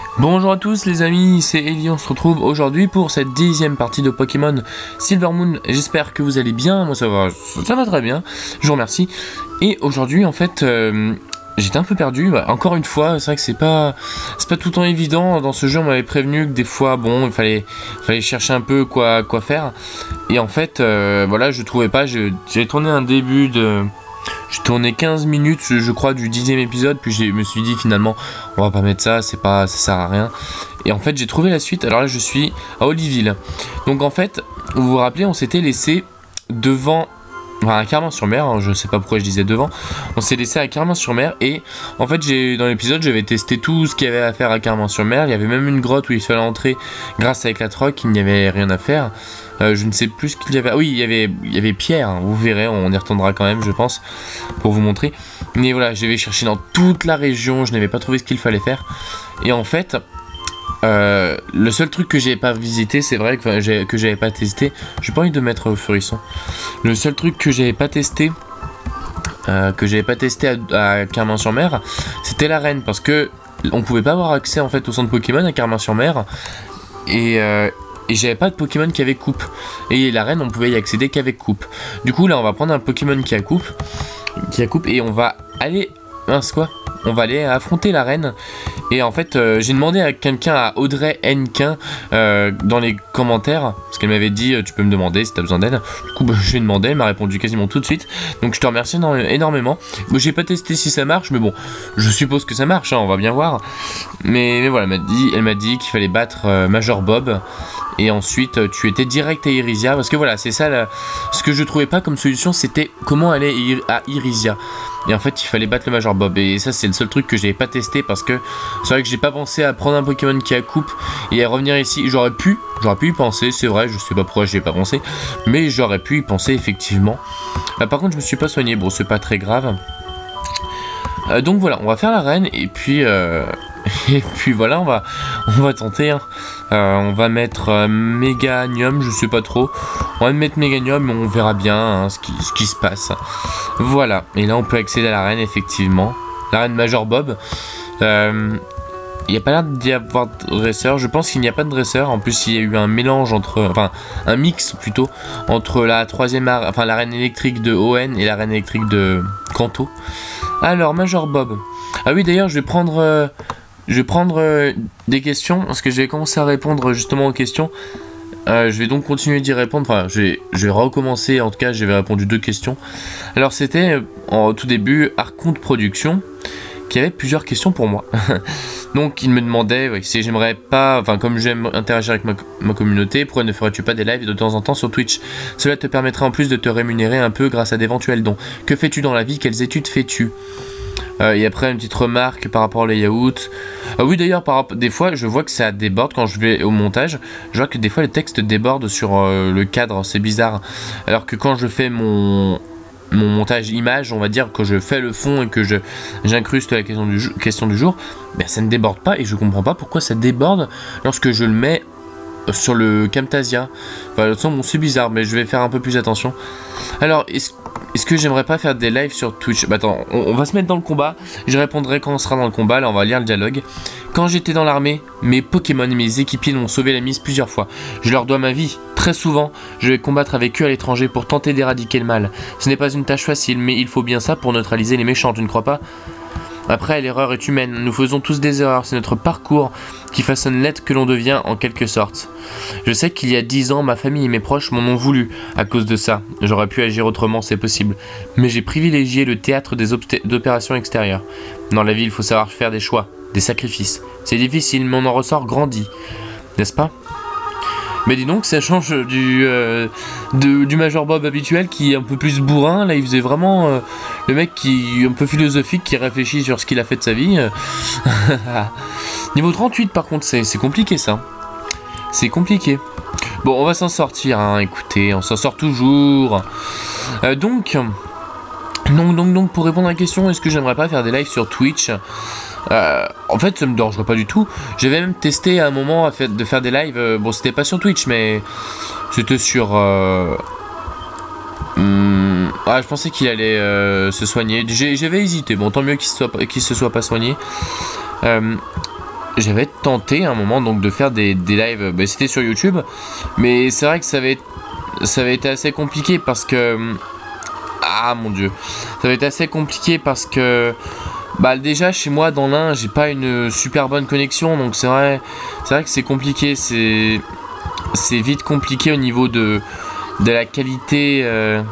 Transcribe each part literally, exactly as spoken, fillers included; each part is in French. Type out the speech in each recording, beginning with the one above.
Bonjour à tous les amis, c'est Eli, on se retrouve aujourd'hui pour cette dixième partie de Pokémon Silver Moon. J'espère que vous allez bien, moi ça va, ça va très bien, je vous remercie. Et aujourd'hui en fait, euh, j'étais un peu perdu, bah, encore une fois, c'est vrai que c'est pas, c'est pas tout le temps évident. Dans ce jeu on m'avait prévenu que des fois, bon, il fallait, fallait chercher un peu quoi, quoi faire. Et en fait, euh, voilà, je trouvais pas, j'ai tourné un début de... J'ai tourné quinze minutes, je crois, du dixième épisode, puis je me suis dit finalement, on va pas mettre ça, c'est pas, ça sert à rien. Et en fait, j'ai trouvé la suite. Alors là, je suis à Oliville. Donc en fait, vous vous rappelez, on s'était laissé devant, enfin à Carmin-sur-Mer, hein, je sais pas pourquoi je disais devant. On s'est laissé à Carmin-sur-Mer et en fait, j'ai dans l'épisode, j'avais testé tout ce qu'il y avait à faire à Carmin-sur-Mer. Il y avait même une grotte où il fallait entrer grâce à Éclatroc, il n'y avait rien à faire. Euh, je ne sais plus ce qu'il y avait. Ah oui, il y avait, il y avait Pierre, hein. Vous verrez, on y retournera quand même, je pense, pour vous montrer. Mais voilà, j'avais cherché dans toute la région, je n'avais pas trouvé ce qu'il fallait faire. Et en fait, euh, le seul truc que j'avais pas visité, c'est vrai que, enfin, que j'avais pas testé, j'ai pas envie de mettre au Furisson. Le seul truc que j'avais pas testé, euh, que j'avais pas testé à, à Carmin-sur-Mer, c'était l'arène, parce que on pouvait pas avoir accès en fait au centre Pokémon à Carmin-sur-Mer. Et euh, Et j'avais pas de Pokémon qui avait coupe. Et l'arène, on pouvait y accéder qu'avec coupe. Du coup, là, on va prendre un Pokémon qui a coupe. Qui a coupe. Et on va aller... Mince, quoi. On va aller affronter l'arène. Et en fait, euh, j'ai demandé à quelqu'un, à Audrey Henquin, euh, dans les commentaires. Parce qu'elle m'avait dit, euh, tu peux me demander si t'as besoin d'aide. Du coup, bah, je lui ai demandé. Elle m'a répondu quasiment tout de suite. Donc, je te remercie énormément. Bon, j'ai pas testé si ça marche. Mais bon, je suppose que ça marche. Hein, on va bien voir. Mais, mais voilà, elle m'a dit, elle m'a dit qu'il fallait battre euh, Major Bob. Et ensuite tu étais direct à Irisia. Parce que voilà, c'est ça là, ce que je trouvais pas comme solution, c'était comment aller à Irisia. Et en fait il fallait battre le Major Bob. Et ça c'est le seul truc que j'avais pas testé. Parce que c'est vrai que j'ai pas pensé à prendre un Pokémon qui a coupe et à revenir ici. J'aurais pu, j'aurais pu y penser, c'est vrai, je sais pas pourquoi j'y ai pas pensé. Mais j'aurais pu y penser effectivement. Bah, par contre je me suis pas soigné, bon c'est pas très grave. euh, Donc voilà, on va faire l'arène. Et puis euh... Et puis voilà, on va, on va tenter. Hein. Euh, on va mettre euh, Méganium, je sais pas trop. On va mettre Méganium, mais on verra bien hein, ce, qui, ce qui se passe. Voilà. Et là, on peut accéder à l'arène, effectivement. L'arène Major Bob. Euh, il n'y a pas l'air d'y avoir de dresseur. Je pense qu'il n'y a pas de dresseur. En plus, il y a eu un mélange entre... Enfin, un mix plutôt. Entre la troisième... Enfin, l'arène électrique de Owen et l'arène électrique de Kanto. Alors, Major Bob. Ah oui, d'ailleurs, je vais prendre... Euh, Je vais prendre euh, des questions, parce que je vais commencer à répondre justement aux questions. Euh, je vais donc continuer d'y répondre, enfin je vais, je vais recommencer, en tout cas j'avais répondu deux questions. Alors c'était euh, en tout début Arconte Production, qui avait plusieurs questions pour moi. Donc il me demandait ouais, si j'aimerais pas, enfin comme j'aime interagir avec ma, ma communauté, pourquoi ne ferais-tu pas des lives de temps en temps sur Twitch? Cela te permettrait en plus de te rémunérer un peu grâce à d'éventuels dons. Que fais-tu dans la vie? Quelles études fais-tu? Euh, et après une petite remarque par rapport au layout. Ah oui d'ailleurs par des fois je vois que ça déborde quand je vais au montage. Je vois que des fois les textes débordent sur euh, le cadre, c'est bizarre. Alors que quand je fais mon, mon montage image, on va dire que je fais le fond et que je j'incruste la question du, question du jour, ben ça ne déborde pas et je comprends pas pourquoi ça déborde lorsque je le mets sur le Camtasia. Enfin, bon, c'est bizarre mais je vais faire un peu plus attention. Alors est-ce Est-ce que j'aimerais pas faire des lives sur Twitch? Bah attends, on, on va se mettre dans le combat. Je répondrai quand on sera dans le combat. Là, on va lire le dialogue. Quand j'étais dans l'armée, mes Pokémon et mes équipiers m'ont sauvé la mise plusieurs fois. Je leur dois ma vie. Très souvent, je vais combattre avec eux à l'étranger pour tenter d'éradiquer le mal. Ce n'est pas une tâche facile, mais il faut bien ça pour neutraliser les méchants, tu ne crois pas? Après, l'erreur est humaine. Nous faisons tous des erreurs. C'est notre parcours qui façonne l'être que l'on devient en quelque sorte. Je sais qu'il y a dix ans, ma famille et mes proches m'en ont voulu à cause de ça. J'aurais pu agir autrement, c'est possible. Mais j'ai privilégié le théâtre des opérations extérieures. Dans la vie, il faut savoir faire des choix, des sacrifices. C'est difficile, mais on en ressort grandi. N'est-ce pas? Mais dis donc, ça change du, euh, de, du Major Bob habituel qui est un peu plus bourrin. Là, il faisait vraiment euh, le mec qui est un peu philosophique, qui réfléchit sur ce qu'il a fait de sa vie. Niveau trente-huit, par contre, c'est compliqué ça. C'est compliqué. Bon, on va s'en sortir, hein. Écoutez, on s'en sort toujours. Euh, donc, donc, donc, donc, pour répondre à la question, est-ce que j'aimerais pas faire des lives sur Twitch? Euh, en fait ça me dérangerait pas du tout. J'avais même testé à un moment à fait, de faire des lives, euh, bon c'était pas sur Twitch mais c'était sur euh... hum... ah je pensais qu'il allait euh, se soigner. J'avais hésité, bon tant mieux qu'il se, qu'il se soit pas soigné. euh... j'avais tenté à un moment donc de faire des, des lives, bah, c'était sur YouTube, mais c'est vrai que ça avait, ça avait été assez compliqué parce que... Ah mon dieu, ça avait été assez compliqué parce que... Bah déjà chez moi dans l'Ain, j'ai pas une super bonne connexion, donc c'est vrai, c'est vrai que c'est compliqué, c'est... C'est vite compliqué au niveau de, de la qualité... Euh,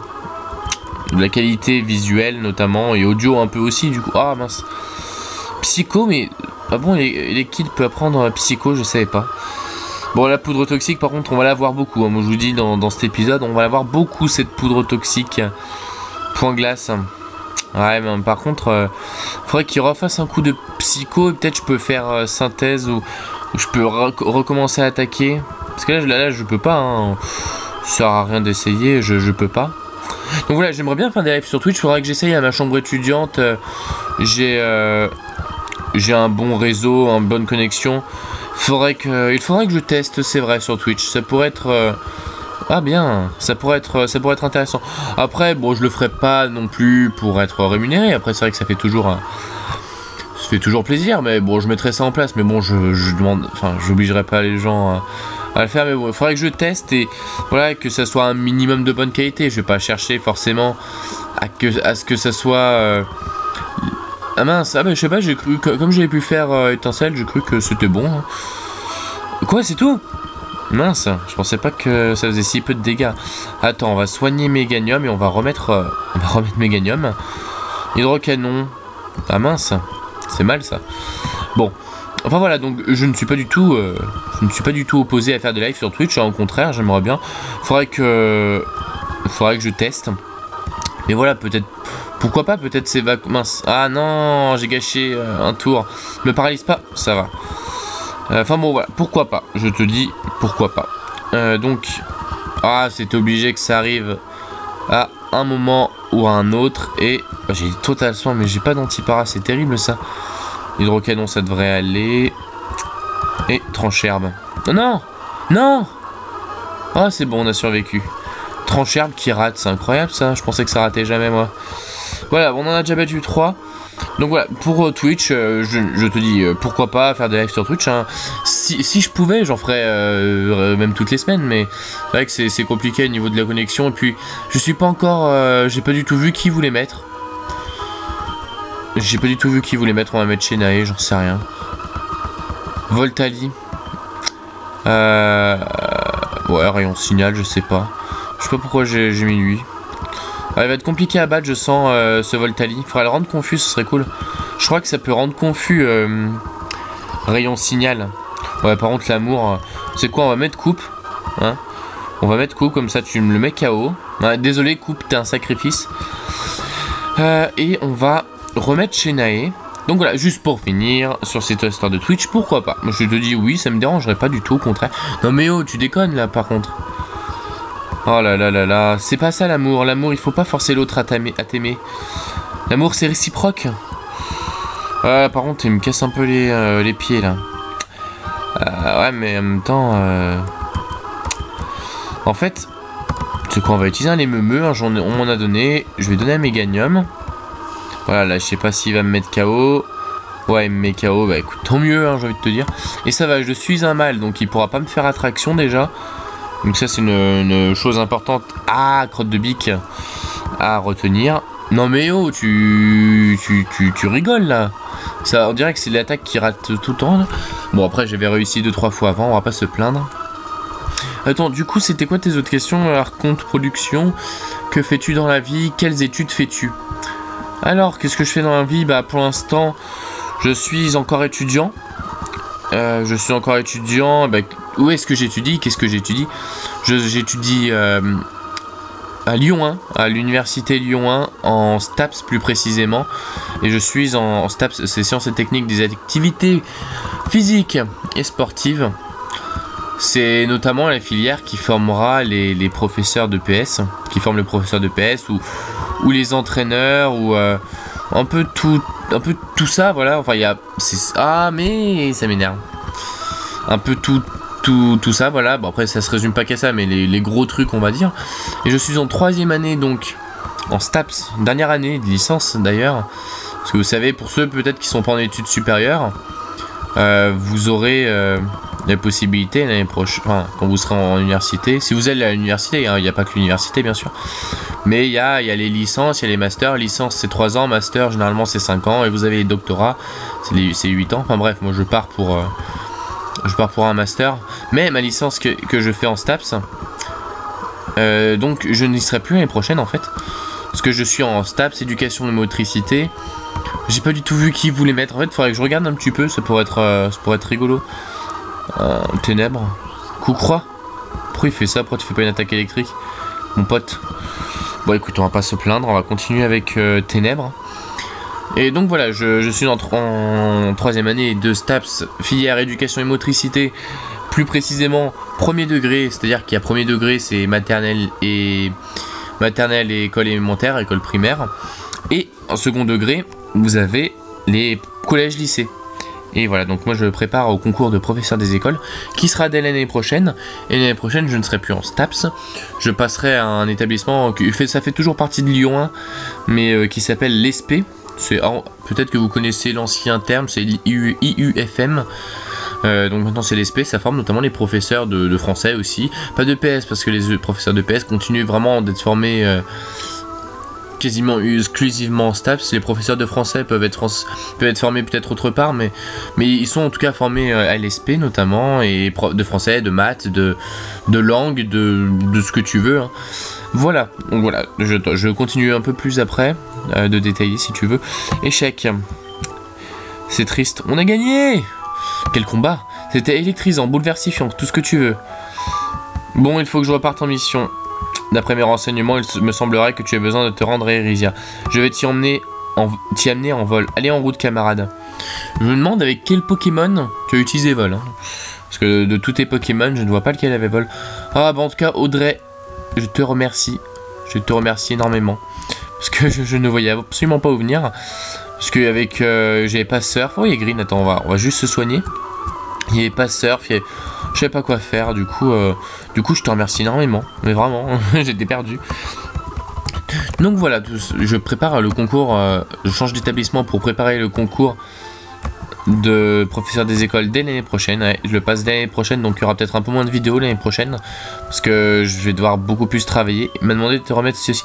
de la qualité visuelle notamment, et audio un peu aussi du coup. Ah mince. Psycho, mais... Ah bon, les, les kids peuvent apprendre Psycho, je savais pas. Bon, la poudre toxique, par contre, on va la voir beaucoup. Hein. Moi, je vous dis, dans, dans cet épisode, on va la voir beaucoup, cette poudre toxique. Point glace. Ouais, mais par contre, euh, faudrait qu'il refasse un coup de Psycho. Et peut-être je peux faire euh, synthèse ou, ou je peux re recommencer à attaquer. Parce que là, là, là je peux pas. Hein. Ça sert à rien d'essayer, je, je peux pas. Donc voilà, j'aimerais bien faire des lives sur Twitch. Faudrait que j'essaye à ma chambre étudiante. Euh, J'ai... Euh, J'ai un bon réseau, une bonne connexion. Faudrait que, il faudrait que je teste, c'est vrai, sur Twitch. Ça pourrait être... Euh... Ah bien, ça pourrait être, ça pourrait être intéressant. Après, bon, je le ferai pas non plus pour être rémunéré. Après, c'est vrai que ça fait toujours... Un... Ça fait toujours plaisir, mais bon, je mettrai ça en place. Mais bon, je, je demande... Enfin, j'obligerai pas les gens à, à le faire. Mais bon, il faudrait que je teste et... Voilà, que ça soit un minimum de bonne qualité. Je vais pas chercher forcément à, que, à ce que ça soit... Euh... Ah mince, ah bah je sais pas, j'ai cru que, comme j'avais pu faire euh, étincelle, j'ai cru que c'était bon. Hein. Quoi, c'est tout? Mince, je pensais pas que ça faisait si peu de dégâts. Attends, on va soigner Méganium et on va remettre, euh, on va remettre Méganium. Hydrocanon. Ah mince, c'est mal ça. Bon, enfin voilà, donc je ne suis pas du tout, euh, je ne suis pas du tout opposé à faire des lives sur Twitch. Au contraire, j'aimerais bien. Faudrait que, faudrait que je teste. Mais voilà, peut-être. Pourquoi pas, peut-être c'est vac... Mince. Ah non, j'ai gâché euh, un tour. Me paralyse pas, ça va. Enfin euh, bon, voilà, pourquoi pas. Je te dis, pourquoi pas. Euh, donc, ah, c'était obligé que ça arrive à un moment ou à un autre. Et bah, j'ai total soin, mais j'ai pas d'antipara, c'est terrible ça. Hydrocanon, ça devrait aller. Et tranche-herbe. Non, non, non. Ah, c'est bon, on a survécu. Tranche-herbe qui rate, c'est incroyable ça. Je pensais que ça ratait jamais, moi. Voilà, on en a déjà battu trois. Donc voilà, pour euh, Twitch, euh, je, je te dis euh, pourquoi pas faire des lives sur Twitch. Hein. Si, si je pouvais, j'en ferais euh, euh, même toutes les semaines, mais c'est vrai que c'est compliqué au niveau de la connexion. Et puis, je suis pas encore. Euh, J'ai pas du tout vu qui voulait mettre. J'ai pas du tout vu qui voulait mettre. On va mettre Shenae, j'en sais rien. Voltali. Euh, ouais, rayon signal, je sais pas. Je sais pas pourquoi j'ai mis lui. Ah, il va être compliqué à battre, je sens, euh, ce Voltali. Il faudrait le rendre confus, ce serait cool. Je crois que ça peut rendre confus euh, rayon signal. Ouais, par contre, l'amour... Euh, c'est quoi, on va mettre coupe. Hein, on va mettre coupe, comme ça tu me le mets K O. Ah, désolé, coupe, t'es un sacrifice. Euh, et on va remettre Shenae. Donc voilà, juste pour finir sur cette histoire de Twitch, pourquoi pas. Moi, je te dis oui, ça me dérangerait pas du tout, au contraire. Non mais oh, tu déconnes là, par contre. Oh là là là là, c'est pas ça l'amour. L'amour, il faut pas forcer l'autre à t'aimer. L'amour, c'est réciproque. Ouais, par contre, il me casse un peu les, euh, les pieds là. Euh, ouais, mais en même temps... Euh... En fait, c'est quoi, on va utiliser un lémemeux. Hein, on m'en a donné. Je vais donner à Méganium. Voilà, là, je sais pas s'il va me mettre K O. Ouais, il me met K O. Bah écoute, tant mieux, hein, j'ai envie de te dire. Et ça va, je suis un mâle, donc il pourra pas me faire attraction déjà. Donc ça c'est une, une chose importante. Ah, crotte de bique à retenir. Non mais oh, tu, tu, tu, tu rigoles là. Ça, on dirait que c'est l'attaque qui rate tout le temps là. Bon après j'avais réussi deux trois fois avant, on va pas se plaindre. Attends, du coup c'était quoi tes autres questions? Arconte production, que fais-tu dans la vie? Quelles études fais-tu? Alors, qu'est-ce que je fais dans la vie? Bah pour l'instant, je suis encore étudiant. Euh, je suis encore étudiant. Bah, où est-ce que j'étudie? Qu'est-ce que j'étudie? J'étudie euh, à Lyon un, à l'université Lyon un, en STAPS plus précisément. Et je suis en, en STAPS, c'est sciences et techniques des activités physiques et sportives. C'est notamment la filière qui formera les, les professeurs de P S, qui forment les professeurs de P S ou, ou les entraîneurs ou euh, un peu tout, un peu tout ça, voilà. Enfin, il y a, ah mais ça m'énerve. Un peu tout, tout, tout ça, voilà. Bon après, ça se résume pas qu'à ça, mais les, les gros trucs, on va dire. Et je suis en troisième année donc en STAPS, dernière année de licence d'ailleurs, parce que vous savez, pour ceux peut-être qui sont pas en études supérieures. euh, vous aurez euh, la possibilité l'année prochaine, enfin, quand vous serez en université, si vous allez à l'université, hein, il n'y a pas que l'université bien sûr, mais il y a, y a les licences, il y a les masters. Licence c'est trois ans, master généralement c'est cinq ans, et vous avez les doctorats, c'est huit ans. Enfin bref, moi je pars pour, euh, je pars pour un master, mais ma licence que, que je fais en STAPS, euh, donc je n'y serai plus l'année prochaine en fait, parce que je suis en STAPS, éducation de motricité. J'ai pas du tout vu qui voulait mettre, en fait il faudrait que je regarde un petit peu, ça pourrait être, euh, ça pourrait être rigolo. Euh, ténèbres, coup croix, pourquoi il fait ça, pourquoi tu fais pas une attaque électrique, mon pote? Bon écoute, on va pas se plaindre, on va continuer avec euh, ténèbres. Et donc voilà, je, je suis en, en troisième année de STAPS, filière éducation et motricité, plus précisément premier degré, c'est-à-dire qu'il y a premier degré, c'est maternelle et maternelle et école élémentaire, école primaire. Et en second degré, vous avez les collèges-lycées. Et voilà, donc moi je prépare au concours de professeur des écoles qui sera dès l'année prochaine. Et l'année prochaine, je ne serai plus en STAPS. Je passerai à un établissement qui fait, ça fait toujours partie de Lyon un, mais euh, qui s'appelle l'E S P. Peut-être que vous connaissez l'ancien terme, c'est I U F M. Euh, donc maintenant c'est l'E S P, ça forme notamment les professeurs de, de français aussi. Pas de P S parce que les professeurs de P S continuent vraiment d'être formés euh, quasiment exclusivement en STAPS. Les professeurs de français peuvent être, peuvent être formés peut-être autre part, mais, mais ils sont en tout cas formés à l'E S P notamment, et de français, de maths, de, de langue, de, de ce que tu veux. Hein. Voilà, donc voilà, je, je continue un peu plus après, euh, de détailler si tu veux. Échec. C'est triste. On a gagné! Quel combat! C'était électrisant, bouleversifiant, tout ce que tu veux. Bon, il faut que je reparte en mission. D'après mes renseignements, il me semblerait que tu as besoin de te rendre à Erisia. Je vais t'y emmener, en, t'y amener en vol. Allez en route, camarade. Je me demande avec quel Pokémon tu as utilisé vol. Hein. Parce que de tous tes Pokémon, je ne vois pas lequel avait vol. Ah, bah en tout cas, Audrey, je te remercie. Je te remercie énormément. Parce que je, je ne voyais absolument pas où venir. Parce qu'avec... Euh, j'avais pas surf. Oh, il y a Green. Attends, on va, on va juste se soigner. Il n'y avait pas surf. Il y avait... Je savais pas quoi faire. Du coup, euh, du coup, je te remercie énormément. Mais vraiment, j'étais perdu. Donc voilà, je prépare le concours. Euh, je change d'établissement pour préparer le concours de professeur des écoles dès l'année prochaine. Ouais, je le passe dès l'année prochaine, donc il y aura peut-être un peu moins de vidéos l'année prochaine. Parce que je vais devoir beaucoup plus travailler. Il m'a demandé de te remettre ceci.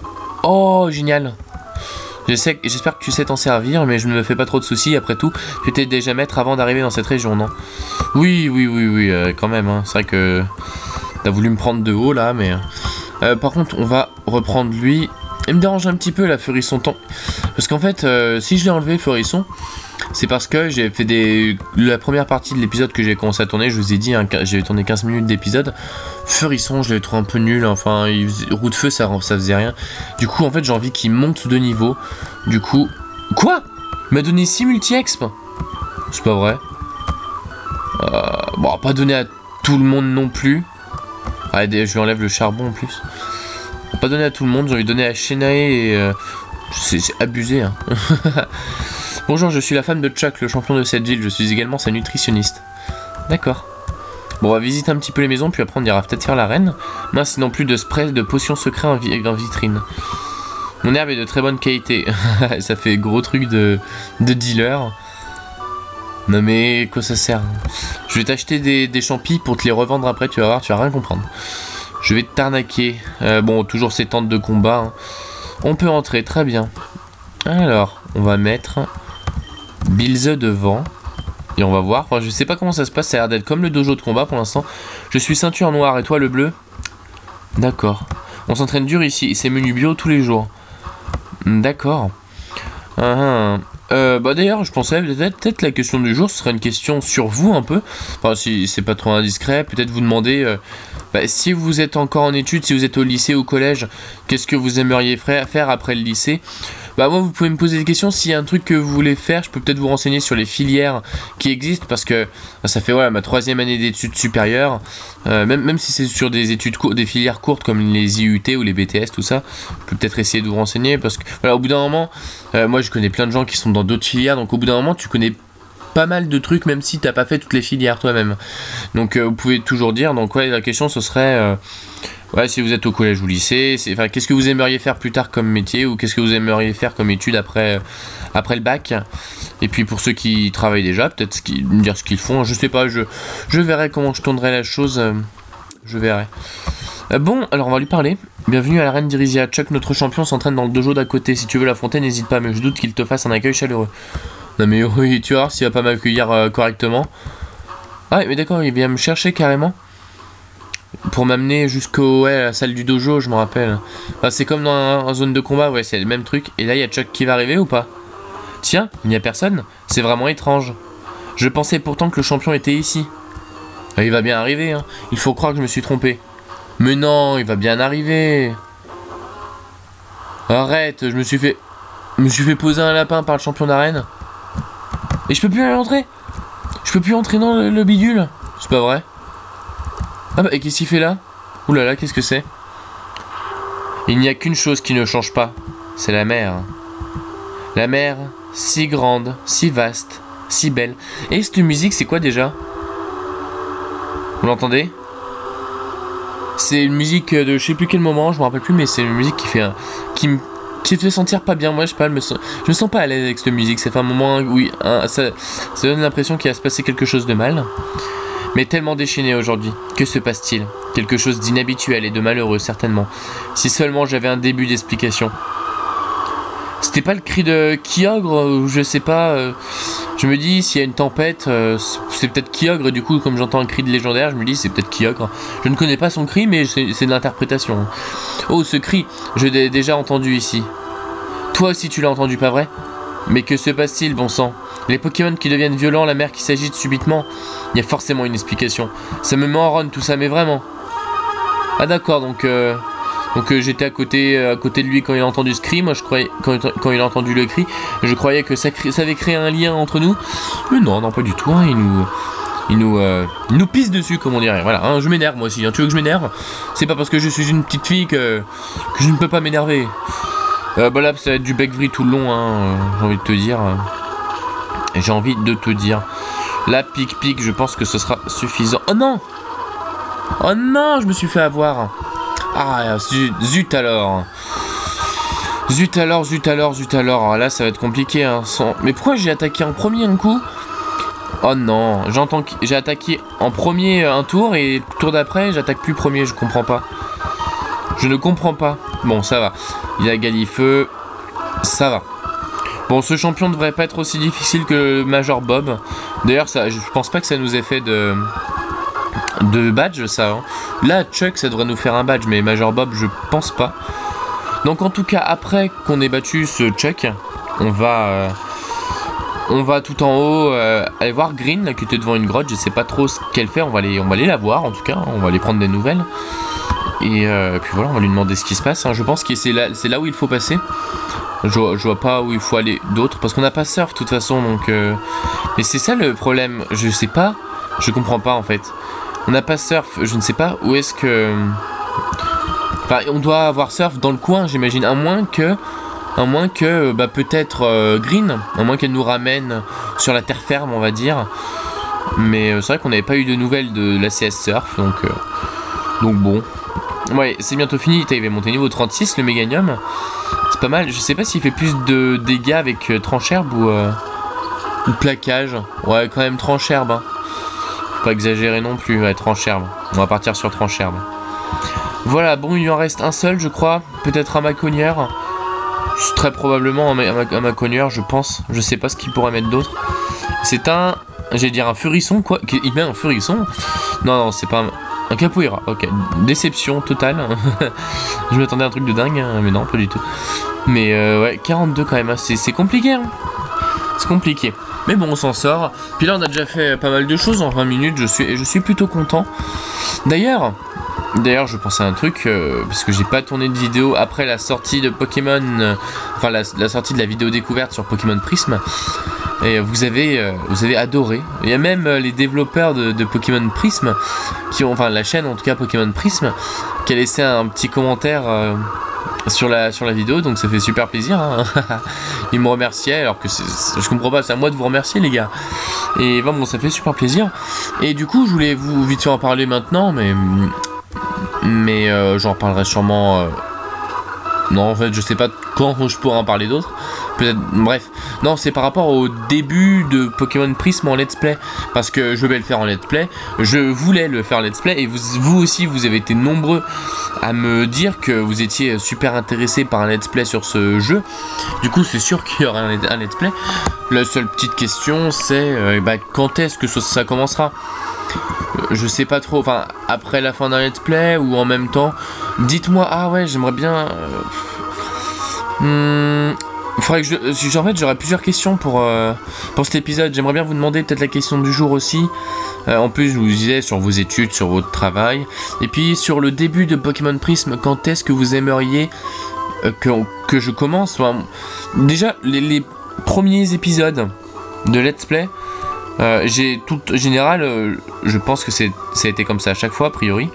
Oh, génial! J'espère que tu sais t'en servir, mais je ne me fais pas trop de soucis. Après tout, tu étais déjà maître avant d'arriver dans cette région, non? Oui, oui, oui, oui, euh, quand même. Hein. C'est vrai que t'as voulu me prendre de haut là, mais... Euh, par contre, on va reprendre lui. Il me dérange un petit peu la Furisson. Parce qu'en fait, euh, si je l'ai enlevé, Furisson, c'est parce que j'ai fait des... La première partie de l'épisode que j'ai commencé à tourner, je vous ai dit, hein, j'ai tourné quinze minutes d'épisode. Furisson, je l'avais trouvé un peu nul, enfin, il faisait... roue de feu, ça, ça faisait rien. Du coup, en fait, j'ai envie qu'il monte de niveau. Du coup... Quoi? Il m'a donné six multi-exp? C'est pas vrai. Euh... Bon, pas donné à tout le monde non plus. Allez, je lui enlève le charbon en plus. Pas donné à tout le monde, j'ai envie de donner à Shenae et... Euh... C'est abusé, hein. Bonjour, je suis la femme de Chuck, le champion de cette ville. Je suis également sa nutritionniste. D'accord. Bon, on va visiter un petit peu les maisons, puis après on ira peut-être faire la reine. Mince, sinon plus de spray de potions secrets en, vi en vitrine. Mon herbe est de très bonne qualité. Ça fait gros truc de, de dealer. Non mais, quoi ça sert? Je vais t'acheter des, des champis pour te les revendre après, tu vas voir, tu vas rien comprendre. Je vais t'arnaquer. Euh, bon, toujours ces tentes de combat. Hein. On peut entrer, très bien. Alors, on va mettre Bilze devant. Et on va voir. Enfin, je sais pas comment ça se passe. Ça a l'air d'être comme le dojo de combat pour l'instant. Je suis ceinture noire et toi le bleu? D'accord. On s'entraîne dur ici. Et c'est menu bio tous les jours. D'accord. Uh-huh. euh, bah d'ailleurs, je pensais peut-être peut-être la question du jour, ce serait une question sur vous un peu. Enfin, si c'est pas trop indiscret, peut-être vous demander euh, bah, si vous êtes encore en études, si vous êtes au lycée ou au collège, qu'est-ce que vous aimeriez faire après le lycée? Bah moi, vous pouvez me poser des questions. S'il y a un truc que vous voulez faire, je peux peut-être vous renseigner sur les filières qui existent, parce que ça fait voilà, ma troisième année d'études supérieures. Euh, même, même si c'est sur des études des filières courtes comme les I U T ou les B T S, tout ça, je peux peut-être essayer de vous renseigner, parce que voilà, au bout d'un moment, euh, moi je connais plein de gens qui sont dans d'autres filières, donc au bout d'un moment, tu connais pas mal de trucs, même si t'as pas fait toutes les filières toi-même. Donc euh, vous pouvez toujours dire. Donc ouais, la question ce serait... Euh, Ouais, si vous êtes au collège ou lycée, enfin, qu'est-ce que vous aimeriez faire plus tard comme métier ou qu'est-ce que vous aimeriez faire comme étude après, après le bac. Et puis pour ceux qui travaillent déjà, peut-être me dire ce qu'ils font, je sais pas, je, je verrai comment je tournerai la chose, euh, je verrai. Euh, bon, alors on va lui parler. Bienvenue à la reine d'Irisia. Chuck, notre champion, s'entraîne dans le dojo d'à côté. Si tu veux l'affronter, n'hésite pas, mais je doute qu'il te fasse un accueil chaleureux. Non mais oui, tu vas voir s'il va pas m'accueillir euh, correctement. Ah mais d'accord, il vient me chercher carrément. Pour m'amener jusqu'au ouais, la salle du dojo, je me rappelle. Enfin, c'est comme dans un, un zone de combat, ouais, c'est le même truc. Et là, il y a Chuck qui va arriver ou pas? Tiens, il n'y a personne. C'est vraiment étrange. Je pensais pourtant que le champion était ici. Ah, il va bien arriver, hein. Il faut croire que je me suis trompé. Mais non, il va bien arriver. Arrête, je me suis fait... Je me suis fait poser un lapin par le champion d'arène. Et je peux plus aller entrer. Je peux plus entrer dans le, le bidule. C'est pas vrai. Ah bah, et qu'est-ce qu'il fait là? Ouh là là, qu'est-ce que c'est? Il n'y a qu'une chose qui ne change pas. C'est la mer. La mer, si grande, si vaste, si belle. Et cette musique, c'est quoi déjà? Vous l'entendez? C'est une musique de je sais plus quel moment, je me rappelle plus, mais c'est une musique qui fait un... qui me... qui te fait sentir pas bien. Moi je sais pas, je me sens, je me sens pas à l'aise avec cette musique. Ça fait un moment où oui, un, ça, ça donne l'impression qu'il va se passer quelque chose de mal. Mais tellement déchaîné aujourd'hui. Que se passe-t-il? Quelque chose d'inhabituel et de malheureux certainement. Si seulement j'avais un début d'explication. C'était pas le cri de Kyogre ou je sais pas. Euh, je me dis s'il y a une tempête, euh, c'est peut-être Kyogre. Et du coup comme j'entends un cri de légendaire, je me dis c'est peut-être Kyogre. Je ne connais pas son cri mais c'est de l'interprétation. Oh ce cri, je l'ai déjà entendu ici. Toi aussi tu l'as entendu, pas vrai? Mais que se passe-t-il, bon sang? Les Pokémon qui deviennent violents, la mer qui s'agite subitement. Il y a forcément une explication. Ça me marronne tout ça, mais vraiment. Ah d'accord, donc euh, donc euh, j'étais à côté à côté de lui quand il a entendu ce cri. Moi je croyais quand, quand il a entendu le cri, je croyais que ça, ça avait créé un lien entre nous. Mais non, non pas du tout. Hein, il nous il nous euh, il nous pisse dessus comme on dirait. Voilà, hein, je m'énerve moi aussi. Hein. Tu veux que je m'énerve? C'est pas parce que je suis une petite fille que que je ne peux pas m'énerver. Euh, bah là ça va être du bec-vrille tout le long. Hein, j'ai envie de te dire. J'ai envie de te dire. La pique-pique, je pense que ce sera suffisant. Oh non! Oh non, je me suis fait avoir. Ah, zut, zut alors. Zut alors, zut alors, zut alors. Là, ça va être compliqué. Hein, sans... Mais pourquoi j'ai attaqué en premier un coup? Oh non, j'entends que j'ai attaqué en premier un tour et le tour d'après, j'attaque plus premier. Je comprends pas. Je ne comprends pas. Bon, ça va. Il y a Galifeu. Ça va. Bon, ce champion ne devrait pas être aussi difficile que Major Bob. D'ailleurs, ça, je pense pas que ça nous ait fait de, de badge, ça. Hein. Là, Chuck, ça devrait nous faire un badge, mais Major Bob, je pense pas. Donc, en tout cas, après qu'on ait battu ce Chuck, on va, euh, on va tout en haut euh, aller voir Green, là, qui était devant une grotte. Je sais pas trop ce qu'elle fait. On va aller, on va aller la voir, en tout cas. On va aller prendre des nouvelles. Et euh, puis voilà, on va lui demander ce qui se passe. Hein. Je pense que c'est là, c'est là où il faut passer. Je vois, je vois pas où il faut aller d'autre parce qu'on n'a pas surf de toute façon donc euh... mais c'est ça le problème, je sais pas, je comprends pas en fait. On n'a pas surf, je ne sais pas où est-ce que... Enfin on doit avoir surf dans le coin j'imagine, à moins que à moins que bah peut-être euh, Green, à moins qu'elle nous ramène sur la terre ferme on va dire. Mais euh, c'est vrai qu'on n'avait pas eu de nouvelles de la C S Surf donc euh... donc bon. Ouais, c'est bientôt fini, il va monter niveau trente-six le Méganium. C'est pas mal, je sais pas s'il fait plus de dégâts avec euh, tranche-herbe ou, euh, ou plaquage. Ouais, quand même tranche-herbe. Hein. Faut pas exagérer non plus, ouais, tranche-herbe. On va partir sur tranche-herbe. Voilà, bon, il lui en reste un seul, je crois. Peut-être un Maconière. Très probablement un, un, un Maconière, je pense. Je sais pas ce qu'il pourrait mettre d'autre. C'est un... J'allais dire un Furisson, quoi. Il met un Furisson? Non, non, c'est pas un... Un capoeira, ok. Déception totale. Je m'attendais à un truc de dingue, hein, mais non, pas du tout. Mais euh, ouais, quarante-deux quand même, hein. C'est compliqué. Hein. C'est compliqué. Mais bon, on s'en sort. Puis là, on a déjà fait pas mal de choses en vingt minutes. Je suis, je suis plutôt content. D'ailleurs, d'ailleurs, je pensais à un truc, euh, parce que j'ai pas tourné de vidéo après la sortie de Pokémon, euh, enfin la, la sortie de la vidéo découverte sur Pokémon Prism. Et vous avez, euh, vous avez adoré. Il y a même euh, les développeurs de, de Pokémon Prism, qui ont, enfin la chaîne en tout cas Pokémon Prism, qui a laissé un petit commentaire euh, sur, la, sur la vidéo, donc ça fait super plaisir. Hein. Ils me remerciaient, alors que je comprends pas, c'est à moi de vous remercier les gars. Et bon, bon, ça fait super plaisir. Et du coup, je voulais vous vite fait en parler maintenant, mais Mais euh, j'en reparlerai sûrement... Euh... Non, en fait, je sais pas quand je pourrais en parler d'autres. Peut-être, bref. Non, c'est par rapport au début de Pokémon Prisme en let's play. Parce que je vais le faire en let's play. Je voulais le faire en let's play. Et vous, vous aussi, vous avez été nombreux à me dire que vous étiez super intéressés par un let's play sur ce jeu. Du coup, c'est sûr qu'il y aura un, un let's play. La seule petite question, c'est euh, bah, quand est-ce que ça, ça commencera? Je sais pas trop, enfin après la fin d'un let's play ou en même temps. Dites-moi, ah ouais, j'aimerais bien. Euh... Hmm... Faudrait que je. En fait, j'aurais plusieurs questions pour, euh, pour cet épisode. J'aimerais bien vous demander peut-être la question du jour aussi. Euh, en plus, je vous disais sur vos études, sur votre travail. Et puis sur le début de Pokémon Prisme, quand est-ce que vous aimeriez euh, que, que je commence? Enfin, déjà, les, les premiers épisodes de let's play. Euh, j'ai tout en général, euh, je pense que c'est ça a été comme ça à chaque fois a priori.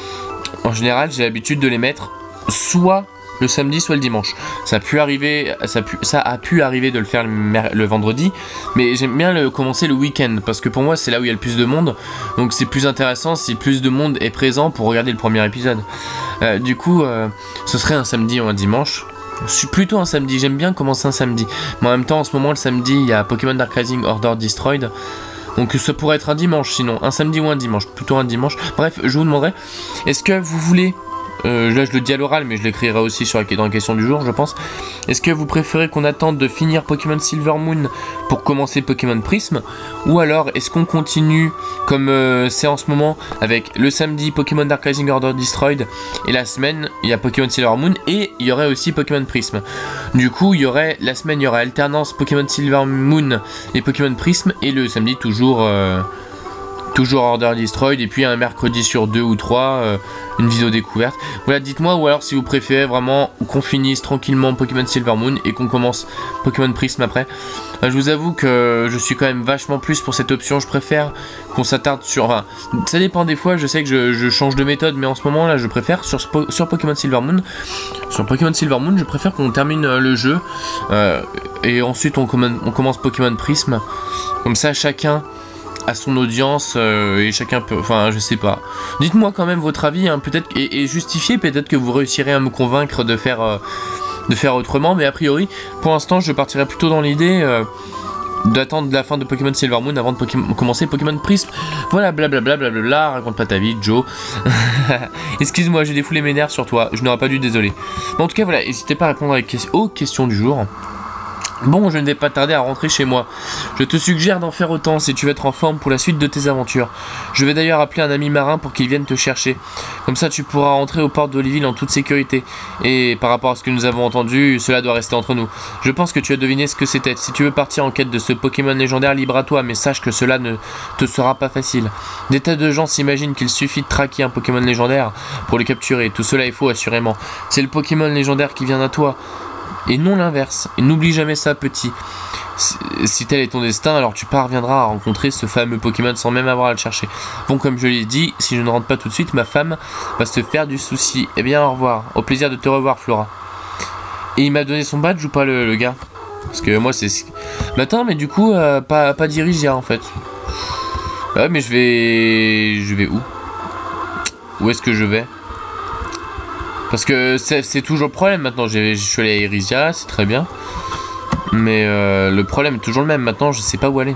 En général, j'ai l'habitude de les mettre soit le samedi, soit le dimanche. Ça a pu arriver, ça a pu, ça a pu arriver de le faire le, le vendredi, mais j'aime bien le commencer le week-end parce que pour moi c'est là où il y a le plus de monde, donc c'est plus intéressant si plus de monde est présent pour regarder le premier épisode. Euh, du coup, euh, ce serait un samedi ou un dimanche. Je suis plutôt un samedi, j'aime bien commencer un samedi. Mais en même temps, en ce moment, le samedi, il y a Pokémon Dark Rising Order Destroyed. Donc ça pourrait être un dimanche sinon, un samedi ou un dimanche, plutôt un dimanche. Bref, je vous demanderai, est-ce que vous voulez... Euh, là je le dis à l'oral mais je l'écrirai aussi sur la, dans la question du jour je pense. Est-ce que vous préférez qu'on attende de finir Pokémon Silver Moon pour commencer Pokémon Prisme? Ou alors est-ce qu'on continue comme euh, c'est en ce moment avec le samedi Pokémon Dark Rising Order Destroyed et la semaine il y a Pokémon Silver Moon et il y aurait aussi Pokémon Prisme. Du coup il y aurait la semaine il y aurait alternance Pokémon Silver Moon et Pokémon Prisme et le samedi toujours... Euh, toujours Order Destroyed et puis un mercredi sur deux ou trois euh, une vidéo découverte. Voilà, dites-moi, ou alors si vous préférez vraiment qu'on finisse tranquillement Pokémon Silver Moon et qu'on commence Pokémon Prisme après. Euh, je vous avoue que je suis quand même vachement plus pour cette option. Je préfère qu'on s'attarde sur... Enfin, ça dépend des fois, je sais que je, je change de méthode, mais en ce moment là je préfère sur, sur Pokémon Silver Moon. Sur Pokémon Silver Moon, je préfère qu'on termine euh, le jeu euh, et ensuite on, on commence Pokémon Prisme. Comme ça chacun à son audience euh, et chacun peut, enfin je sais pas. Dites-moi quand même votre avis, hein, peut-être et, et justifiez, peut-être que vous réussirez à me convaincre de faire euh, de faire autrement, mais a priori, pour l'instant, je partirais plutôt dans l'idée euh, d'attendre la fin de Pokémon Silver Moon avant de Pokémon, commencer Pokémon Prisme. Voilà, blablabla, blablabla, raconte pas ta vie, Joe. Excuse-moi, j'ai défoulé mes nerfs sur toi, je n'aurais pas dû, désolé. Mais en tout cas, voilà, n'hésitez pas à répondre aux questions du jour. Bon, je ne vais pas tarder à rentrer chez moi. Je te suggère d'en faire autant si tu veux être en forme pour la suite de tes aventures. Je vais d'ailleurs appeler un ami marin pour qu'il vienne te chercher. Comme ça, tu pourras rentrer aux portes d'Oliville en toute sécurité. Et par rapport à ce que nous avons entendu, cela doit rester entre nous. Je pense que tu as deviné ce que c'était. Si tu veux partir en quête de ce Pokémon légendaire, libre à toi, mais sache que cela ne te sera pas facile. Des tas de gens s'imaginent qu'il suffit de traquer un Pokémon légendaire pour le capturer. Tout cela est faux, assurément. C'est le Pokémon légendaire qui vient à toi. Et non l'inverse. Et n'oublie jamais ça, petit. Si, si tel est ton destin, alors tu parviendras à rencontrer ce fameux Pokémon sans même avoir à le chercher. Bon, comme je l'ai dit, si je ne rentre pas tout de suite, ma femme va se faire du souci. Eh bien, au revoir. Au plaisir de te revoir, Flora. Et il m'a donné son badge ou pas, le, le gars? Parce que moi, c'est... Mais attends, mais du coup, euh, pas, pas d'Irisia, en fait. Ouais, mais je vais... Je vais où? Où est-ce que je vais? Parce que c'est toujours le problème maintenant. Je suis allé à Irisia, c'est très bien. Mais euh, le problème est toujours le même. Maintenant, je sais pas où aller.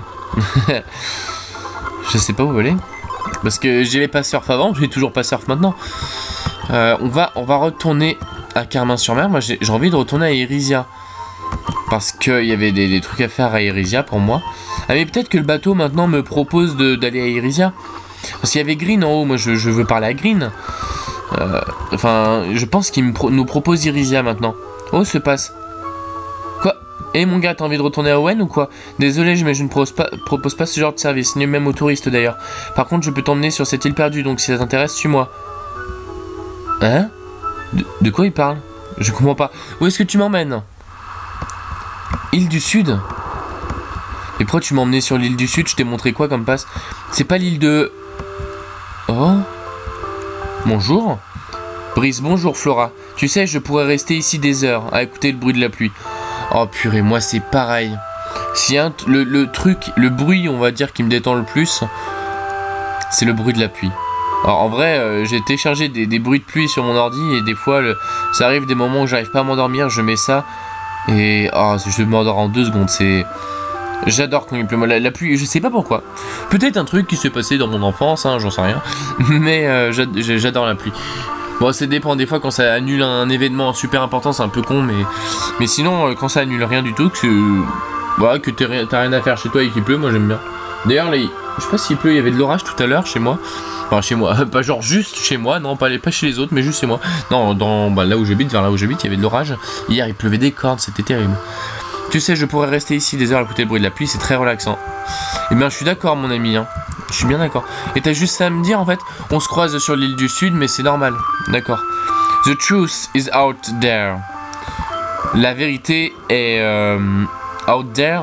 Je sais pas où aller. Parce que j'ai les pas surf avant, j'ai toujours pas surf maintenant. Euh, on, va, on va retourner à Carmin-sur-Mer. Moi, j'ai envie de retourner à Irisia. Parce qu'il y avait des, des trucs à faire à Irisia pour moi. Ah, mais peut-être que le bateau maintenant me propose d'aller à Irisia. Parce qu'il y avait Green en haut. Moi, je, je veux parler à Green. Euh, enfin, je pense qu'il pro nous propose Irisia maintenant. Oh, se passe. Quoi? Eh mon gars, t'as envie de retourner à Owen ou quoi? Désolé, mais je ne propose pas, propose pas ce genre de service, ni même aux touristes d'ailleurs. Par contre, je peux t'emmener sur cette île perdue, donc si ça t'intéresse, suis-moi. Hein? de, de quoi il parle? Je comprends pas. Où est-ce que tu m'emmènes? Île du Sud? Et pourquoi tu m'as emmené sur l'île du Sud? Je t'ai montré quoi comme passe? C'est pas l'île de... Oh? Bonjour. Brice, bonjour Flora. Tu sais, je pourrais rester ici des heures à écouter le bruit de la pluie. Oh purée, moi c'est pareil. Si un le, le truc, le bruit, on va dire, qui me détend le plus, c'est le bruit de la pluie. Alors en vrai, euh, j'ai téléchargé des, des bruits de pluie sur mon ordi et des fois, le, ça arrive des moments où j'arrive pas à m'endormir, je mets ça et oh, je m'endors en deux secondes. C'est, j'adore quand il pleut. La, la pluie, je sais pas pourquoi. Peut-être un truc qui s'est passé dans mon enfance, hein, j'en sais rien. Mais euh, j'adore la pluie. Bon, ça dépend, des fois quand ça annule un événement super important, c'est un peu con, mais, mais sinon, euh, quand ça annule rien du tout, que, voilà, que t'as rien, rien à faire chez toi et qu'il pleut, moi j'aime bien. D'ailleurs, là, je sais pas s'il pleut, il y avait de l'orage tout à l'heure chez moi. Enfin, chez moi, pas genre juste chez moi, non, pas, pas chez les autres, mais juste chez moi. Non, dans, bah, là où j'habite, vers là où j'habite, il y avait de l'orage. Hier, il pleuvait des cordes, c'était terrible. Tu sais, je pourrais rester ici des heures à écouter le bruit de la pluie, c'est très relaxant. Eh bien, je suis d'accord, mon ami, hein. Je suis bien d'accord. Et t'as juste ça à me dire, en fait, on se croise sur l'île du Sud, mais c'est normal. D'accord. The truth is out there. La vérité est euh, out there.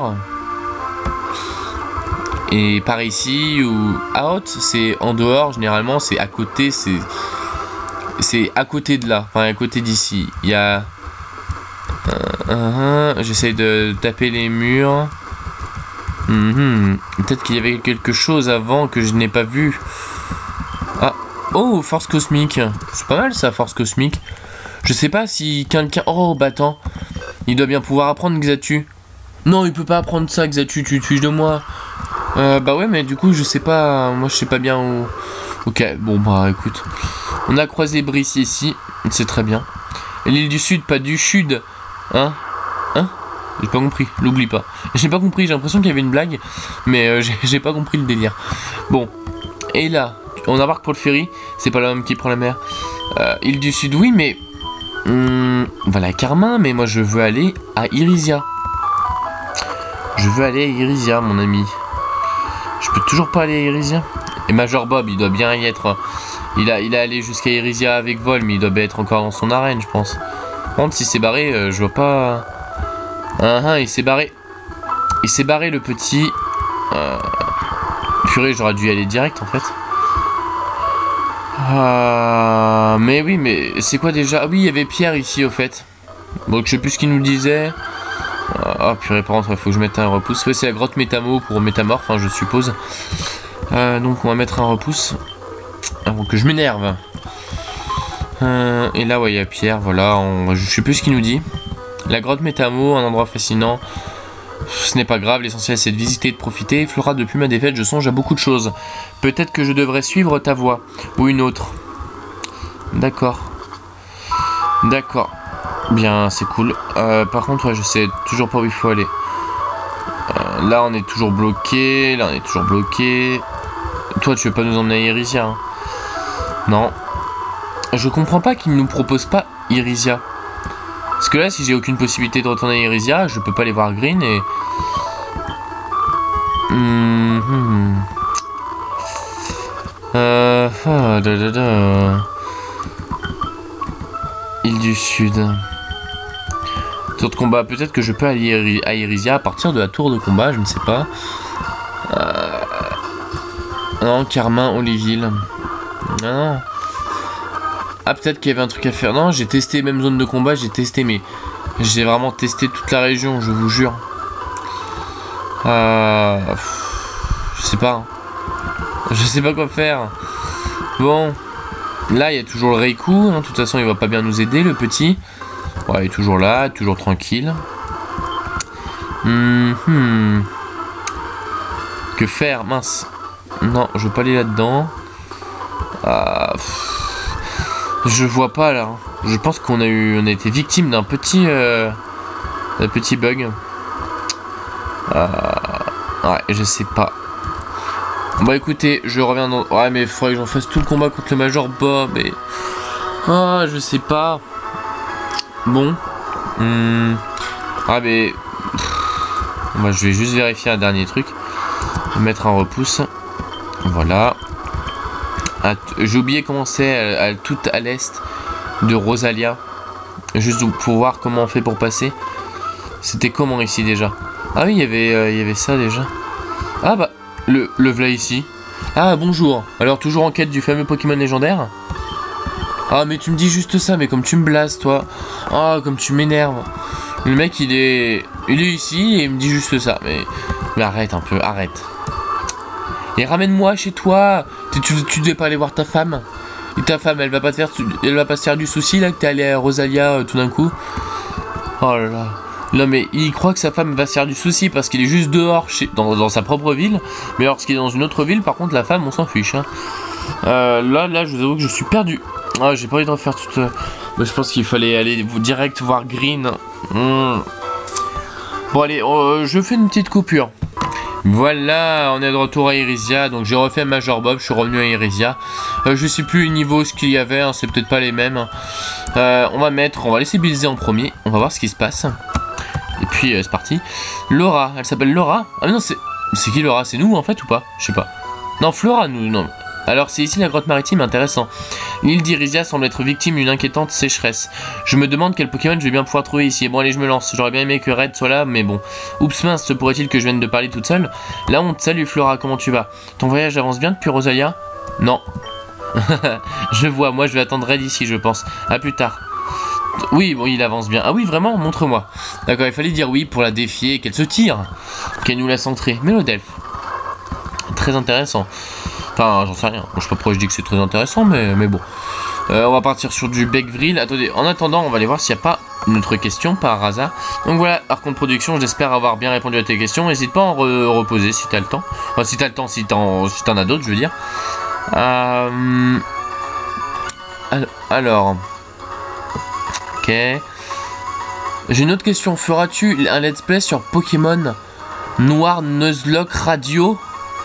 Et par ici, ou out, c'est en dehors, généralement, c'est à côté, c'est... C'est à côté de là, enfin à côté d'ici. Il y a... Uh, uh, uh, j'essaie de taper les murs. Mm-hmm. Peut-être qu'il y avait quelque chose avant que je n'ai pas vu. Ah, oh, force cosmique. C'est pas mal ça, force cosmique. Je sais pas si quelqu'un... Oh, battant. Il doit bien pouvoir apprendre Xatu. Non, il peut pas apprendre ça, Xatu, tu te fiches de moi. Euh, bah ouais, mais du coup, je sais pas... Moi, je sais pas bien où... Ok, bon, bah écoute. On a croisé Brice ici. C'est très bien. L'île du Sud, pas du Sud. Hein? Hein? J'ai pas compris, l'oublie pas. J'ai pas compris, j'ai l'impression qu'il y avait une blague, mais euh, j'ai pas compris le délire. Bon, et là, on embarque pour le ferry, c'est pas l'homme qui prend la mer. Euh, île du Sud, oui, mais... Hum, voilà, Carmin, mais moi je veux aller à Irisia. Je veux aller à Irisia, mon ami. Je peux toujours pas aller à Irisia. Et Major Bob, il doit bien y être... Il a, il a allé jusqu'à Irisia avec vol, mais il doit bien être encore dans son arène, je pense. Par contre, s'il s'est barré, euh, je vois pas... Ah ah, il s'est barré. Il s'est barré, le petit. Euh... Purée, j'aurais dû y aller direct, en fait. Ah... Mais oui, mais c'est quoi déjà? Ah oui, il y avait Pierre ici, au fait. Donc, je sais plus ce qu'il nous disait. Ah, purée, par contre, il faut que je mette un repousse. Ouais, c'est la grotte métamo pour métamorphe, hein, je suppose. Euh, donc, on va mettre un repousse. Avant que je m'énerve. Euh, et là, ouais, il y a Pierre, voilà. On... Je sais plus ce qu'il nous dit. La grotte Métamo, un endroit fascinant. Ce n'est pas grave, l'essentiel c'est de visiter et de profiter. Flora, depuis ma défaite, je songe à beaucoup de choses. Peut-être que je devrais suivre ta voie. Ou une autre. D'accord. D'accord. Bien, c'est cool. Euh, par contre, ouais, je sais toujours pas où il faut aller. Euh, là, on est toujours bloqué. Là, on est toujours bloqué. Toi, tu veux pas nous emmener à Irisia, hein? Non. Je comprends pas qu'il nous propose pas Irisia. Parce que là, si j'ai aucune possibilité de retourner à Irisia, je peux pas aller voir Green et... Mmh. Euh... Ah, da, da, da. Île du Sud. Tour de combat. Peut-être que je peux aller à Irisia à partir de la tour de combat, je ne sais pas. Euh... Non, Carmin, Oliville. Non. Ah, peut-être qu'il y avait un truc à faire. Non, j'ai testé même zone de combat, j'ai testé, mais j'ai vraiment testé toute la région, je vous jure. Euh... Je sais pas. Je sais pas quoi faire. Bon. Là, il y a toujours le Reiku. Hein. De toute façon, il va pas bien nous aider, le petit. Ouais, il est toujours là, toujours tranquille. Hum, hum. Que faire? Mince. Non, je veux pas aller là-dedans. Ah... Je vois pas là. Je pense qu'on a eu, on a été victime d'un petit, euh, d'un petit bug. Euh, ouais, je sais pas. Bon, écoutez, je reviens dans. Ouais, mais il faudrait que j'en fasse tout le combat contre le Major Bob. Et... Ah, je sais pas. Bon. Hum... Ah, mais. Moi, je vais juste vérifier un dernier truc. Mettre un repousse. Voilà. J'ai oublié comment c'est à, à, tout à l'est de Rosalia. Juste pour voir comment on fait pour passer. C'était comment ici déjà? Ah oui, il y avait, euh, il y avait ça déjà. Ah bah, le, le v'là ici. Ah bonjour. Alors toujours en quête du fameux Pokémon légendaire? Ah mais tu me dis juste ça, mais comme tu me blases toi. Ah comme tu m'énerves. Le mec il est, il est ici et il me dit juste ça. Mais, mais arrête un peu, arrête. Et ramène-moi chez toi. Tu, tu, tu devais pas aller voir ta femme. Et ta femme, elle va pas te faire, elle va pas se faire du souci là que t'es allé à Rosalia euh, tout d'un coup. Oh là là. Non mais il croit que sa femme va se faire du souci parce qu'il est juste dehors chez, dans, dans sa propre ville. Mais lorsqu'il est dans une autre ville, par contre la femme on s'en fiche. Hein. Euh, là, là je vous avoue que je suis perdu. Ah, j'ai pas envie de refaire toute... Euh... Mais je pense qu'il fallait aller direct voir Green. Mmh. Bon allez, euh, je fais une petite coupure. Voilà, on est de retour à Irisia. Donc j'ai refait Major Bob, je suis revenu à Irisia. Euh, je sais plus le niveau ce qu'il y avait, hein, c'est peut-être pas les mêmes. Euh, on va mettre, on va laisser Bilzé en premier. On va voir ce qui se passe. Et puis euh, c'est parti. Laura, elle s'appelle Laura. Ah mais non, c'est c'est qui Laura? C'est nous en fait ou pas? Je sais pas. Non, Flora, nous, non. Alors c'est ici la grotte maritime, intéressant. L'île d'Irisia semble être victime d'une inquiétante sécheresse. Je me demande quel Pokémon je vais bien pouvoir trouver ici. Bon allez, je me lance. J'aurais bien aimé que Red soit là, mais bon. Oups mince, se pourrait-il que je vienne de parler toute seule? La honte, salut Flora, comment tu vas? Ton voyage avance bien depuis Rosalia? Non. Je vois, moi je vais attendre Red ici, je pense. A plus tard. Oui, bon, il avance bien. Ah oui, vraiment? Montre-moi. D'accord, il fallait dire oui pour la défier et qu'elle se tire. Qu'elle nous laisse entrer. Mélodelph. Très intéressant. Enfin, j'en sais rien. Bon, je sais pas pourquoi je dis que c'est très intéressant, mais, mais bon. Euh, on va partir sur du Beckvril. Attendez, en attendant, on va aller voir s'il n'y a pas une autre question par hasard. Donc voilà, Archon de production, j'espère avoir bien répondu à tes questions. N'hésite pas à en re reposer si t'as le temps. Enfin, si t'as le temps, si t'en si t'en as d'autres, je veux dire. Euh... Alors... Ok. J'ai une autre question. Feras-tu un let's play sur Pokémon Noir Nuzlocke Radio?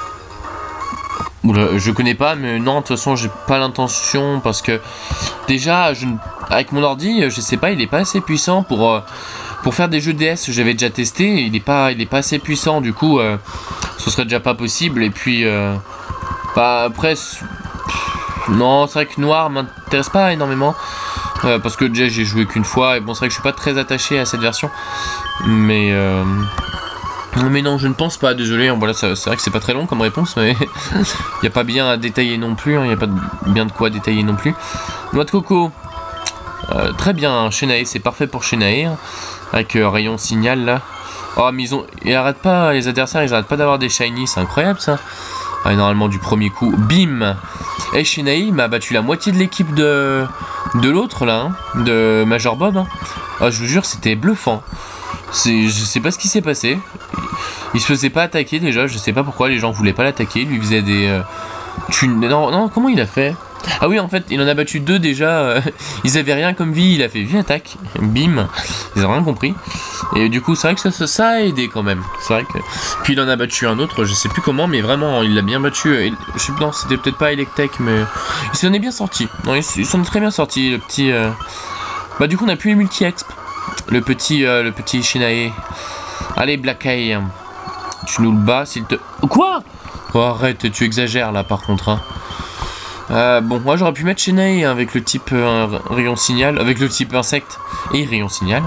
Oula, je connais pas, mais non, de toute façon, j'ai pas l'intention parce que déjà, je, avec mon ordi, je sais pas, il est pas assez puissant pour, euh, pour faire des jeux D S. J'avais déjà testé, il est pas, il est pas assez puissant, du coup, euh, ce serait déjà pas possible. Et puis, euh, bah, après, non, c'est vrai que Noir m'intéresse pas énormément euh, parce que déjà j'ai joué qu'une fois et bon, c'est vrai que je suis pas très attaché à cette version, mais. Euh, Mais non, je ne pense pas, désolé, voilà, c'est vrai que c'est pas très long comme réponse, mais il n'y a pas bien à détailler non plus, il hein, n'y a pas de, bien de quoi détailler non plus. Noix de coco, euh, très bien, Chenae, c'est parfait pour Chenae, hein, avec euh, rayon signal là. Oh, mais ils ont, ils arrêtent pas, les adversaires, ils arrêtent pas d'avoir des shiny, c'est incroyable ça. Ah, normalement du premier coup, bim. Et Chenae m'a battu la moitié de l'équipe de, de l'autre là, hein, de Major Bob. Hein. Oh, je vous jure, c'était bluffant. Je sais pas ce qui s'est passé. Il se faisait pas attaquer déjà, je sais pas pourquoi les gens voulaient pas l'attaquer, lui faisait des... Euh, tu... Non, non, comment il a fait? Ah oui, en fait, il en a battu deux déjà, euh, ils avaient rien comme vie, il a fait vie attaque, bim, ils ont rien compris. Et du coup, c'est vrai que ça, ça, ça a aidé quand même, c'est vrai que... Puis il en a battu un autre, je sais plus comment, mais vraiment, il l'a bien battu, il... je sais pas, non, c'était peut-être pas Electek, mais... Il s'en est bien sorti, non, il s'en est très bien sorti, le petit... Euh... Bah du coup, on a plus les multi-exp, le petit, euh, le petit Chenae. Allez, Black Eye. Tu nous le bats s'il te... Quoi? Oh, arrête, tu exagères là par contre. Hein. Euh, bon, moi j'aurais pu mettre Chenae hein, avec le type euh, rayon signal, avec le type insecte et rayon signal.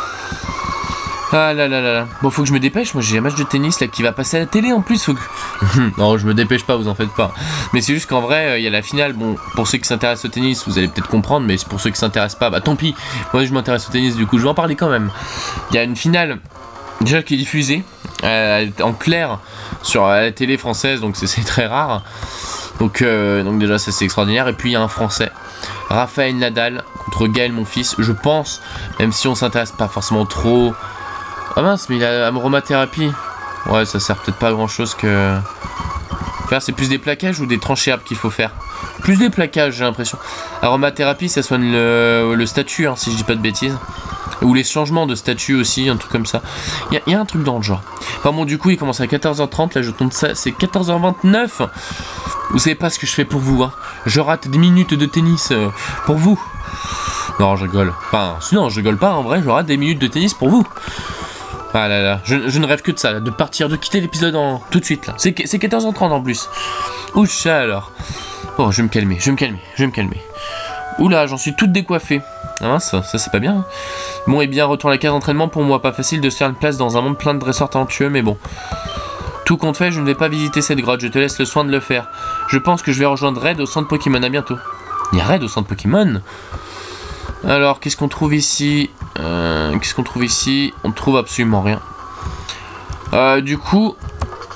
Ah là là là là. Bon, faut que je me dépêche, moi j'ai un match de tennis là qui va passer à la télé en plus. Faut que... non, je me dépêche pas, vous en faites pas. Mais c'est juste qu'en vrai, il euh, y a la finale. Bon, pour ceux qui s'intéressent au tennis, vous allez peut-être comprendre, mais pour ceux qui s'intéressent pas, bah tant pis. Moi je m'intéresse au tennis, du coup je vais en parler quand même. Il y a une finale déjà qui est diffusée euh, en clair sur la télé française, donc c'est très rare. Donc, euh, donc déjà ça c'est extraordinaire. Et puis il y a un français, Raphaël Nadal contre Gaël Monfils, je pense, même si on s'intéresse pas forcément trop. Ah mince, mais il a aromathérapie. Ouais, ça sert peut-être pas à grand chose que faire. C'est plus des plaquages ou des tranchées herbes qu'il faut faire? Plus des plaquages, j'ai l'impression. Aromathérapie, ça soigne le, le statut, hein, si je dis pas de bêtises. Ou les changements de statut aussi, un truc comme ça. Il y, y a un truc dans le genre. Enfin bon, du coup, il commence à quatorze heures trente. Là, je compte ça, c'est quatorze heures vingt-neuf. Vous savez pas ce que je fais pour vous, hein. Je rate des minutes de tennis euh, pour vous. Non, je rigole. Enfin, sinon, je rigole pas, en vrai, je rate des minutes de tennis pour vous. Ah là là, je, je ne rêve que de ça, là, de partir, de quitter l'épisode en tout de suite, là. C'est quatorze heures trente en plus. Ouch, alors. Bon, je vais me calmer, je vais me calmer, je vais me calmer. Oula, j'en suis toute décoiffée. Ah, ça, ça c'est pas bien. Hein. Bon, et bien, retour à la case d'entraînement pour moi. Pas facile de se faire une place dans un monde plein de dresseurs talentueux, mais bon. Tout compte fait, je ne vais pas visiter cette grotte, je te laisse le soin de le faire. Je pense que je vais rejoindre Red au centre Pokémon, à bientôt. Il y a Red au centre Pokémon? Alors, qu'est-ce qu'on trouve ici? euh, Qu'est-ce qu'on trouve ici? On trouve absolument rien. Euh, du coup,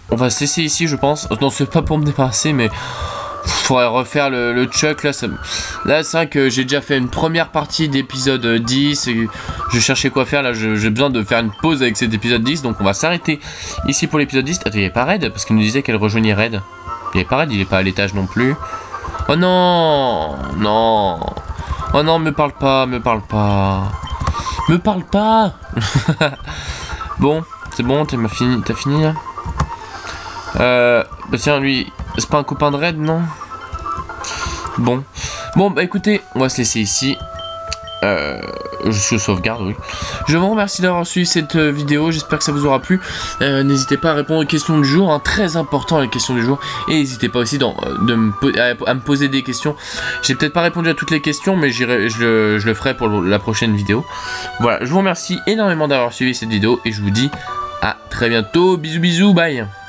on va se laisser ici, je pense. Non, c'est pas pour me débarrasser, mais faudrait refaire le, le Chuck. Là, ça... là c'est vrai que j'ai déjà fait une première partie d'épisode dix. Et je cherchais quoi faire. Là, j'ai besoin de faire une pause avec cet épisode dix. Donc, on va s'arrêter ici pour l'épisode dix. Attends, il n'y avait pas Red parce qu'il nous disait qu'elle rejoignait Red. Il n'y avait pas Red, il n'est pas à l'étage non plus. Oh non, non. Oh non, me parle pas, me parle pas. Me parle pas. Bon, c'est bon, t'as fini, t'as fini là. Euh, bah tiens, lui, c'est pas un copain de Red, non? Bon. Bon, bah écoutez, on va se laisser ici. Euh, je suis au sauvegarde, oui. Je vous remercie d'avoir suivi cette euh, vidéo, j'espère que ça vous aura plu. Euh, n'hésitez pas à répondre aux questions du jour, hein, très important les questions du jour. Et n'hésitez pas aussi dans, de me, à, à me poser des questions. J'ai peut-être pas répondu à toutes les questions, mais je le, je le ferai pour la prochaine vidéo. Voilà, je vous remercie énormément d'avoir suivi cette vidéo et je vous dis à très bientôt. Bisous bisous, bye.